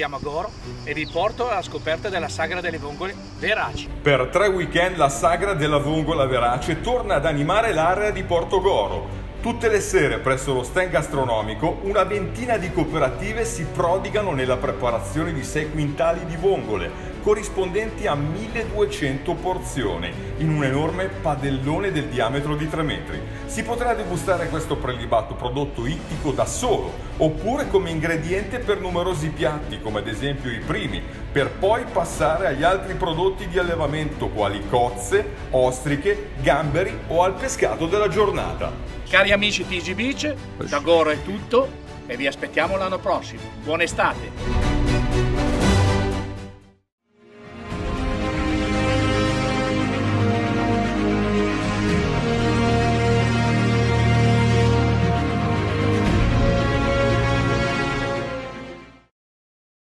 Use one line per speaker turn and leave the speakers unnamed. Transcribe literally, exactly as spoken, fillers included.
andiamo a Goro e vi porto alla scoperta della sagra delle vongole veraci.
Per tre weekend la sagra della vongola verace torna ad animare l'area di Portogoro. Tutte le sere presso lo stand gastronomico una ventina di cooperative si prodigano nella preparazione di sei quintali di vongole, corrispondenti a milleduecento porzioni, in un enorme padellone del diametro di tre metri. Si potrà degustare questo prelibato prodotto ittico da solo, oppure come ingrediente per numerosi piatti, come ad esempio i primi, per poi passare agli altri prodotti di allevamento, quali cozze, ostriche, gamberi o al pescato della giornata.
Cari amici T G Beach, da Goro è tutto e vi aspettiamo l'anno prossimo. Buona estate!